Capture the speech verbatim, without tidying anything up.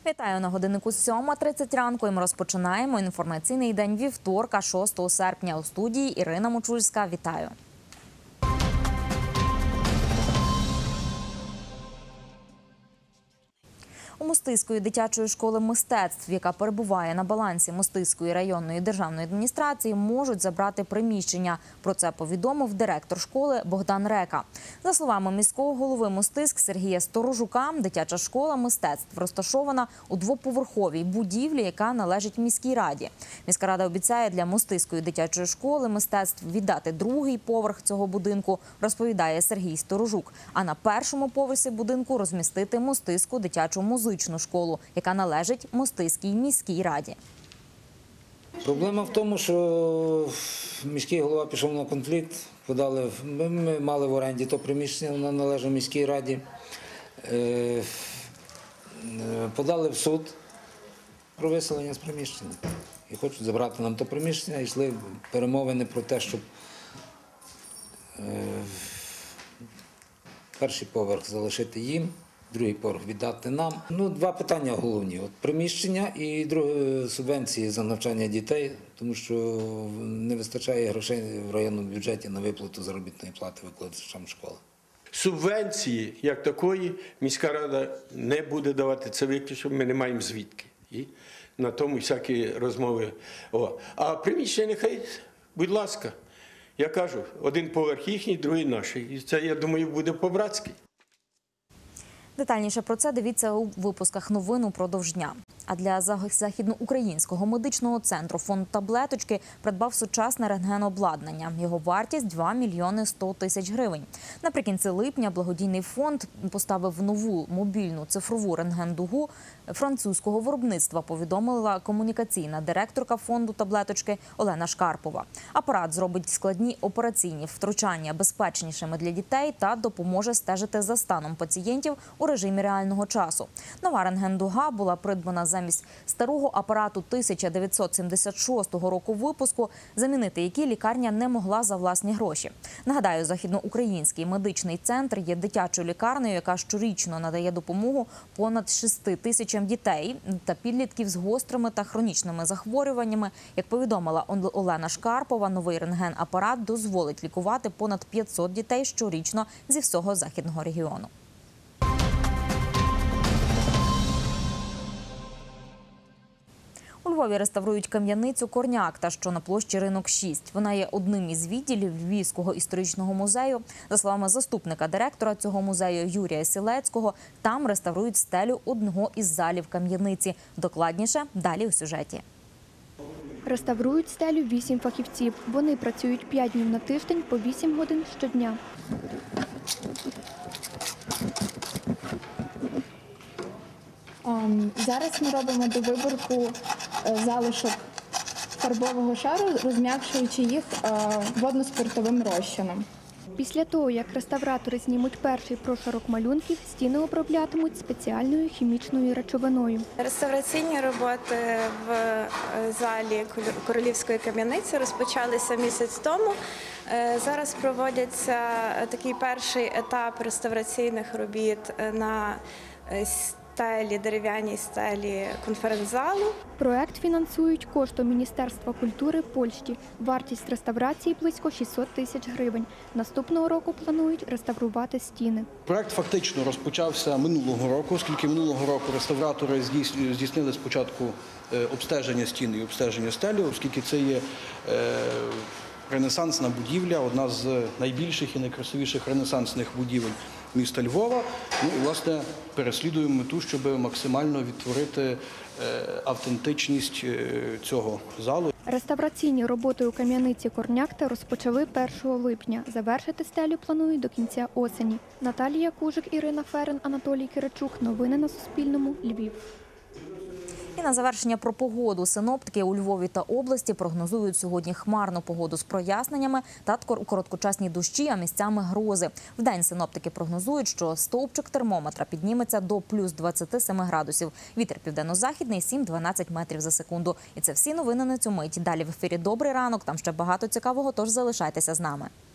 Вітаю на годиннику сьома тридцять ранку. І ми розпочинаємо інформаційний день вівторка, шостого серпня. У студії Ірина Мочульська. Вітаю. У Мостиської дитячої школи мистецтв, яка перебуває на балансі Мостиської районної державної адміністрації, можуть забрати приміщення. Про це повідомив директор школи Богдан Река. За словами міського голови Мостиськ Сергія Сторожука, дитяча школа мистецтв розташована у двоповерховій будівлі, яка належить міській раді. Міська рада обіцяє для Мостиської дитячої школи мистецтв віддати другий поверх цього будинку, розповідає Сергій Сторожук. А на першому поверсі будинку розмістити Мостиську дитячу музичну школу, яка належить Мостиській міській раді. Проблема в тому, що міський голова пішов на конфлікт, подали, ми мали в оренді то приміщення, воно належить міській раді, подали в суд про виселення з приміщення і хочуть забрати нам то приміщення, і йшли перемовини про те, щоб перший поверх залишити їм, другий поверх віддати нам. Ну, два питання головні. От приміщення і друге, субвенції за навчання дітей, тому що не вистачає грошей в районному бюджеті на виплату заробітної плати викладачам школи. Субвенції, як такої, міська рада не буде давати, це виключно, ми не маємо звідки. І на тому всякі розмови. О. А приміщення нехай, будь ласка, я кажу, один поверх їхній, другий наш. І це, я думаю, буде по-братськи. Детальніше про це дивіться у випусках новин упродовж дня. А для Західноукраїнського медичного центру фонд «Таблеточки» придбав сучасне рентгенобладнання. Його вартість – два мільйони сто тисяч гривень. Наприкінці липня благодійний фонд поставив нову мобільну цифрову рентген-дугу французького виробництва, повідомила комунікаційна директорка фонду «Таблеточки» Олена Шкарпова. Апарат зробить складні операційні втручання безпечнішими для дітей та допоможе стежити за станом пацієнтів у режимі реального часу. Нова рентген-дуга була придбана замість старого апарату тисяча дев'ятсот сімдесят шостого року випуску, замінити який лікарня не могла за власні гроші. Нагадаю, Західноукраїнський медичний центр є дитячою лікарнею, яка щорічно надає допомогу понад шести тисячам дітей та підлітків з гострими та хронічними захворюваннями. Як повідомила Олена Шкарпова, новий рентген-апарат дозволить лікувати понад п'ятсот дітей щорічно зі всього західного регіону. У Львові реставрують кам'яницю «Корняк», що на площі Ринок шість. Вона є одним із відділів Львівського історичного музею. За словами заступника директора цього музею Юрія Сілецького, там реставрують стелю одного із залів кам'яниці. Докладніше далі у сюжеті. Реставрують стелю вісім фахівців. Вони працюють п'ять днів на тиждень по вісім годин щодня. Зараз ми робимо довиборку залишок фарбового шару, розм'якшуючи їх водно-спиртовим розчином. Після того, як реставратори знімуть перший прошарок малюнків, стіни оброблятимуть спеціальною хімічною речовиною. Реставраційні роботи в залі Королівської кам'яниці розпочалися місяць тому. Зараз проводяться такий перший етап реставраційних робіт на стелі, дерев'яній стелі конференц-залу. Проект фінансують коштом Міністерства культури Польщі. Вартість реставрації – близько шістсот тисяч гривень. Наступного року планують реставрувати стіни. Проект фактично розпочався минулого року, оскільки минулого року реставратори здійснили спочатку обстеження стін і обстеження стелі, оскільки це є ренесансна будівля, одна з найбільших і найкрасивіших ренесансних будівель міста Львова. Ну і, власне, переслідуємо мету, щоб максимально відтворити автентичність цього залу. Реставраційні роботи у кам'яниці «Корняк» розпочали першого липня. Завершити стелю планують до кінця осені. Наталія Кужик, Ірина Ферен, Анатолій Киричук. Новини на Суспільному. Львів. І на завершення про погоду. Синоптики у Львові та області прогнозують сьогодні хмарну погоду з проясненнями та короткочасні дощі, а місцями грози. Вдень синоптики прогнозують, що стовпчик термометра підніметься до плюс двадцяти семи градусів. Вітер південно-західний – сім-дванадцять метрів за секунду. І це всі новини на цю мить. Далі в ефірі «Добрий ранок». Там ще багато цікавого, тож залишайтеся з нами.